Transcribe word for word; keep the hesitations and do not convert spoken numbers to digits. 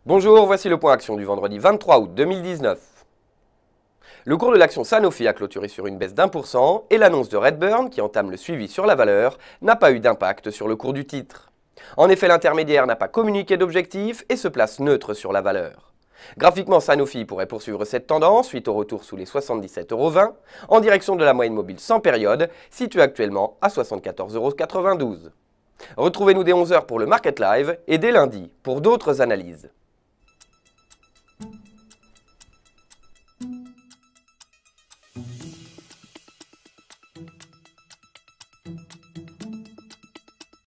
Bonjour, voici le point action du vendredi vingt-trois août deux mille dix-neuf. Le cours de l'action Sanofi a clôturé sur une baisse d'un pour cent et l'annonce de Redburn, qui entame le suivi sur la valeur, n'a pas eu d'impact sur le cours du titre. En effet, l'intermédiaire n'a pas communiqué d'objectif et se place neutre sur la valeur. Graphiquement, Sanofi pourrait poursuivre cette tendance suite au retour sous les soixante-dix-sept euros vingt en direction de la moyenne mobile sans période, située actuellement à soixante-quatorze euros quatre-vingt-douze. Retrouvez-nous dès onze heures pour le Market Live et dès lundi pour d'autres analyses.